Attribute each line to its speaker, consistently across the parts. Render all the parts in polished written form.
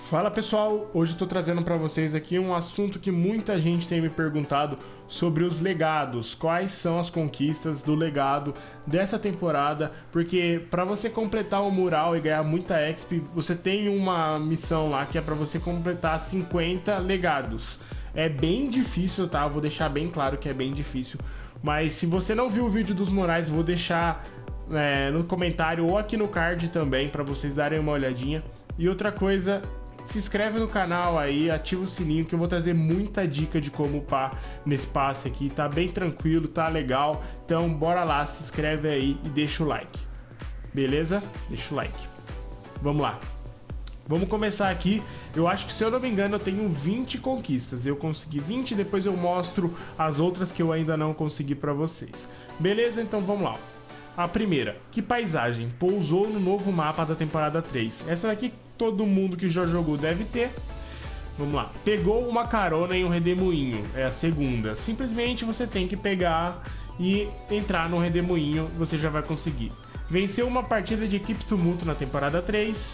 Speaker 1: Fala pessoal, hoje estou trazendo para vocês aqui um assunto que muita gente tem me perguntado sobre os legados, quais são as conquistas do legado dessa temporada, porque para você completar o mural e ganhar muita XP, você tem uma missão lá que é para você completar 50 legados. É bem difícil, tá? Vou deixar bem claro que é bem difícil, mas se você não viu o vídeo dos murais, vou deixar no comentário ou aqui no card também para vocês darem uma olhadinha. E outra coisa, se inscreve no canal aí, ativa o sininho que eu vou trazer muita dica de como upar nesse passe aqui, tá bem tranquilo, tá legal, então bora lá, se inscreve aí e deixa o like, beleza? Deixa o like, vamos lá, vamos começar aqui. Eu acho que, se eu não me engano, eu tenho 20 conquistas, eu consegui 20, depois eu mostro as outras que eu ainda não consegui pra vocês, beleza? Então vamos lá. A primeira, que paisagem, pousou no novo mapa da temporada 3, essa daqui todo mundo que já jogou deve ter. Vamos lá. Pegou uma carona em um redemoinho. É a segunda. Simplesmente você tem que pegar e entrar no redemoinho. Você já vai conseguir. Venceu uma partida de equipe tumulto na temporada 3.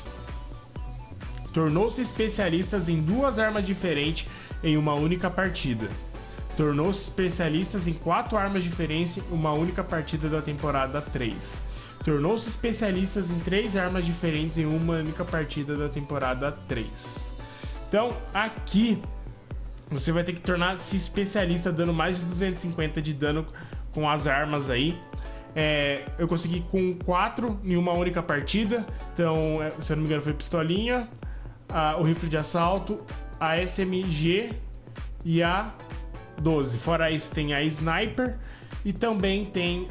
Speaker 1: Tornou-se especialistas em 2 armas diferentes em uma única partida. Tornou-se especialistas em 4 armas diferentes em uma única partida da temporada 3. Tornou-se especialistas em 3 armas diferentes em uma única partida da temporada 3. Então, aqui, você vai ter que tornar-se especialista dando mais de 250 de dano com as armas aí. Eu consegui com 4 em uma única partida. Então, se eu não me engano, foi pistolinha, o rifle de assalto, a SMG e a 12. Fora isso, tem a sniper e também tem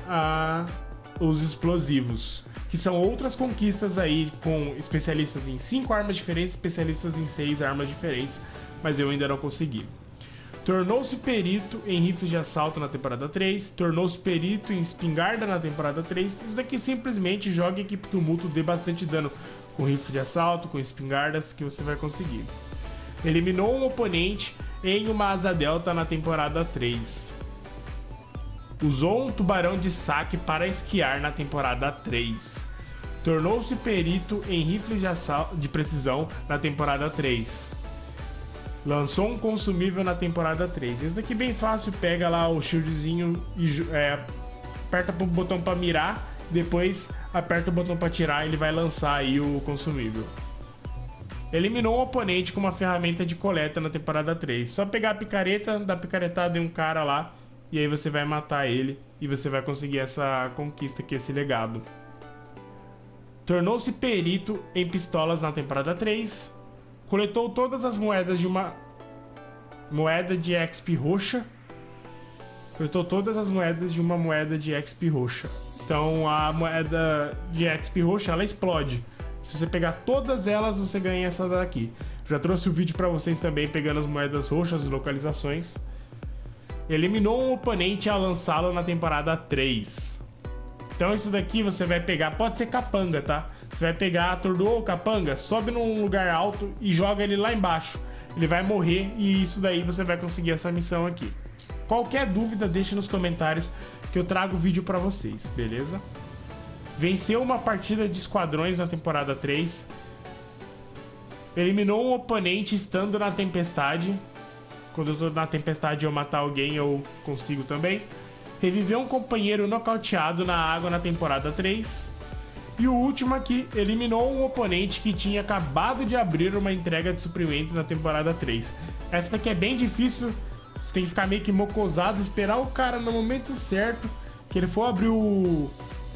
Speaker 1: os explosivos, que são outras conquistas aí, com especialistas em 5 armas diferentes, especialistas em 6 armas diferentes, mas eu ainda não consegui. Tornou-se perito em rifles de assalto na temporada 3, tornou-se perito em espingarda na temporada 3, isso daqui simplesmente joga equipe tumulto, dê bastante dano com rifle de assalto, com espingardas, que você vai conseguir. Eliminou um oponente em uma asa delta na temporada 3. Usou um tubarão de saque para esquiar na temporada 3. Tornou-se perito em rifles de precisão na temporada 3. Lançou um consumível na temporada 3. Esse daqui é bem fácil, pega lá o shieldzinho e aperta o botão para mirar, depois aperta o botão para tirar, ele vai lançar aí o consumível. Eliminou um oponente com uma ferramenta de coleta na temporada 3. Só pegar a picareta, dar picaretada em um cara lá, e aí você vai matar ele e você vai conseguir essa conquista aqui, esse legado. Tornou-se perito em pistolas na temporada 3. Coletou todas as moedas de uma moeda de XP roxa. Coletou todas as moedas de uma moeda de XP roxa. Então a moeda de XP roxa, ela explode. Se você pegar todas elas, você ganha essa daqui. Já trouxe o vídeo para vocês também pegando as moedas roxas e localizações. Eliminou um oponente ao lançá-lo na temporada 3. Então isso daqui você vai pegar, pode ser capanga, tá? Você vai pegar, atordoou o capanga, sobe num lugar alto e joga ele lá embaixo. Ele vai morrer e isso daí você vai conseguir essa missão aqui. Qualquer dúvida, deixe nos comentários que eu trago o vídeo pra vocês, beleza? Venceu uma partida de esquadrões na temporada 3. Eliminou um oponente estando na tempestade. Quando eu tô na tempestade e eu matar alguém, eu consigo também. Reviveu um companheiro nocauteado na água na temporada 3. E o último aqui, eliminou um oponente que tinha acabado de abrir uma entrega de suprimentos na temporada 3. Essa daqui é bem difícil, você tem que ficar meio que mocosado, esperar o cara no momento certo, que ele for abrir o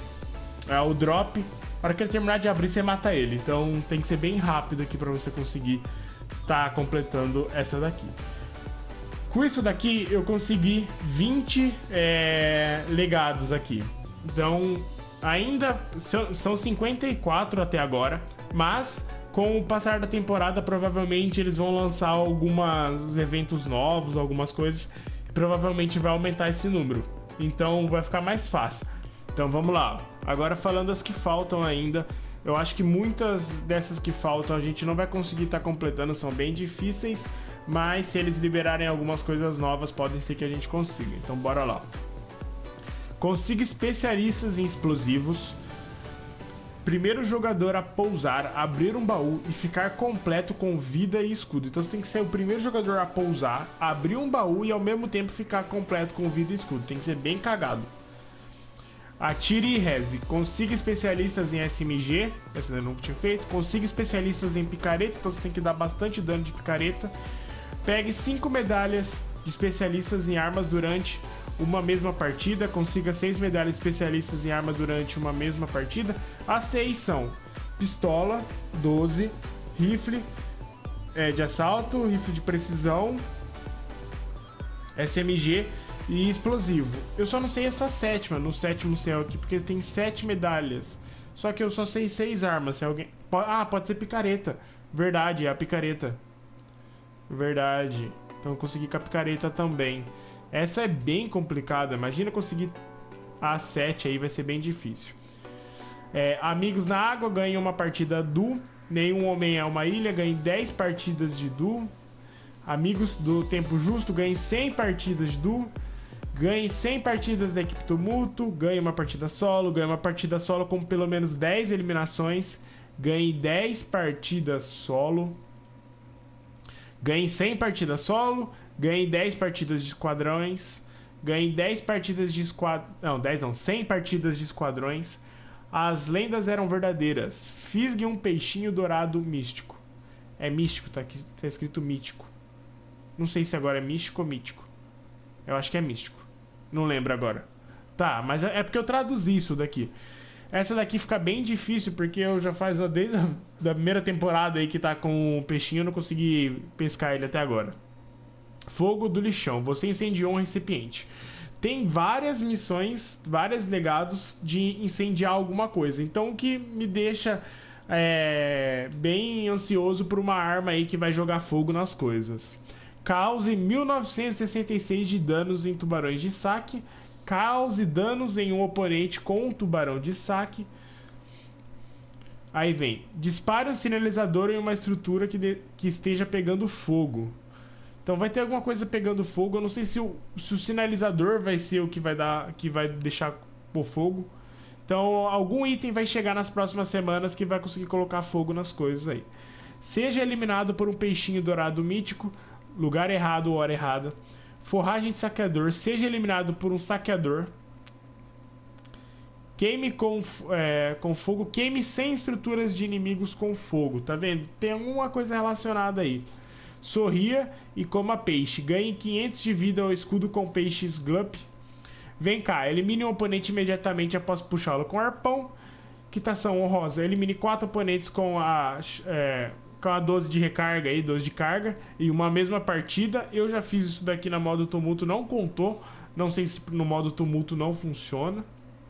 Speaker 1: drop. Na hora que ele terminar de abrir, você mata ele. Então tem que ser bem rápido aqui pra você conseguir tá completando essa daqui. Com isso daqui eu consegui 20 legados aqui. Então ainda são 54 até agora, mas com o passar da temporada provavelmente eles vão lançar alguns eventos novos, algumas coisas, e provavelmente vai aumentar esse número. Então vai ficar mais fácil. Então vamos lá. Agora falando as que faltam ainda, eu acho que muitas dessas que faltam a gente não vai conseguir estar completando, são bem difíceis, mas se eles liberarem algumas coisas novas, pode ser que a gente consiga. Então bora lá. Consiga especialistas em explosivos. primeiro jogador a pousar, abrir um baú e ficar completo com vida e escudo. Então você tem que ser o primeiro jogador a pousar, abrir um baú e ao mesmo tempo ficar completo com vida e escudo. Tem que ser bem cagado. Atire e reze. Consiga especialistas em SMG. Essa eu nunca tinha feito. Consiga especialistas em picareta. Então você tem que dar bastante dano de picareta. Pegue 5 medalhas de especialistas em armas durante uma mesma partida. Consiga 6 medalhas especialistas em arma durante uma mesma partida. As 6 são pistola, 12, rifle de assalto, rifle de precisão, SMG e explosivo. Eu só não sei essa sétima, no sétimo céu aqui, porque tem 7 medalhas. Só que eu só sei 6 armas. Se alguém... Ah, pode ser picareta. Verdade, é a picareta. Verdade. Então eu consegui com a picareta também. Essa é bem complicada. Imagina conseguir a 7 aí, vai ser bem difícil. Amigos na água, ganhe uma partida do. Nenhum homem é uma ilha, ganhe 10 partidas de duo. Amigos do tempo justo, ganhe 100 partidas de duo. Ganhe 100 partidas da equipe tumulto. Ganhe uma partida solo. Ganhe uma partida solo com pelo menos 10 eliminações. Ganhe 10 partidas solo. Ganhe 100 partidas solo. Ganhe 10 partidas de esquadrões. Ganhe 10 partidas de esquadrões. Não, 10 não, 100 partidas de esquadrões. As lendas eram verdadeiras. Fisgue um peixinho dourado místico. É místico, tá aqui, tá escrito mítico. Não sei se agora é místico ou mítico. Eu acho que é místico. Não lembro agora. Tá, mas é porque eu traduzi isso daqui. Essa daqui fica bem difícil, porque eu já faz desde a da primeira temporada aí que tá com o peixinho, eu não consegui pescar ele até agora. Fogo do lixão. Você incendiou um recipiente. Tem várias missões, vários legados de incendiar alguma coisa. Então o que me deixa bem ansioso por uma arma aí que vai jogar fogo nas coisas. Cause 1966 de danos em tubarões de saque. Cause danos em um oponente com um tubarão de saque. Aí vem. Dispare um sinalizador em uma estrutura que esteja pegando fogo. Então vai ter alguma coisa pegando fogo. Eu não sei se o sinalizador vai ser o que vai deixar o fogo. Então algum item vai chegar nas próximas semanas que vai conseguir colocar fogo nas coisas aí. Seja eliminado por um peixinho dourado mítico. Lugar errado ou hora errada. Forragem de saqueador. Seja eliminado por um saqueador. Queime com fogo. Queime 100 estruturas de inimigos com fogo. Tá vendo? Tem alguma coisa relacionada aí. Sorria e coma peixe. Ganhe 500 de vida ao escudo com peixes Glup. Vem cá. Elimine um oponente imediatamente após puxá-lo com arpão. Quitação honrosa. Elimine 4 oponentes com a 12 de recarga aí, 12 de carga, e uma mesma partida. Eu já fiz isso daqui na modo tumulto, não contou. Não sei se no modo tumulto não funciona.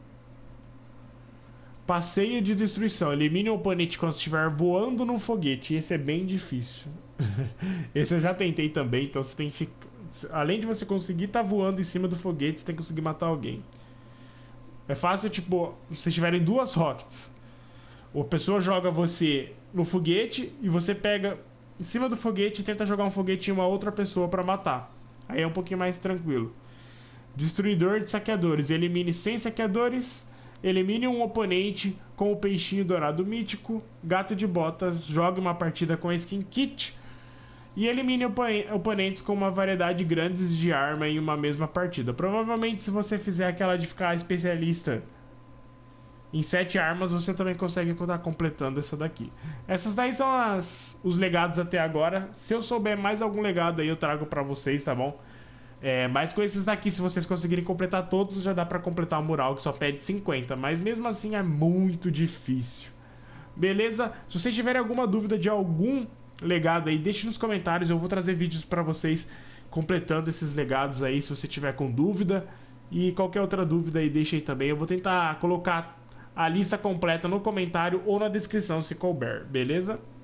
Speaker 1: Passeio de destruição. Elimine o oponente quando estiver voando num foguete. Esse é bem difícil. Esse eu já tentei também, então você tem que ficar... Além de você conseguir estar voando em cima do foguete, você tem que conseguir matar alguém. É fácil, tipo, se vocês tiverem 2 rockets. A pessoa joga você no foguete e você pega em cima do foguete e tenta jogar um foguete em uma outra pessoa para matar. Aí é um pouquinho mais tranquilo. Destruidor de saqueadores. Elimine 100 saqueadores. Elimine um oponente com o peixinho dourado mítico. Gato de botas. Jogue uma partida com a skin kit. E elimine oponentes com uma variedade grande de arma em uma mesma partida. Provavelmente se você fizer aquela de ficar especialista em 7 armas, você também consegue estar completando essa daqui. Essas daí são os legados até agora. Se eu souber mais algum legado aí, eu trago pra vocês, tá bom? Mas com esses daqui, se vocês conseguirem completar todos, já dá pra completar o mural, que só pede 50. Mas mesmo assim é muito difícil. Beleza? Se vocês tiverem alguma dúvida de algum legado aí, deixe nos comentários. Eu vou trazer vídeos pra vocês completando esses legados aí, se você tiver com dúvida. E qualquer outra dúvida aí, deixa aí também. Eu vou tentar colocar a lista completa no comentário ou na descrição se couber, beleza?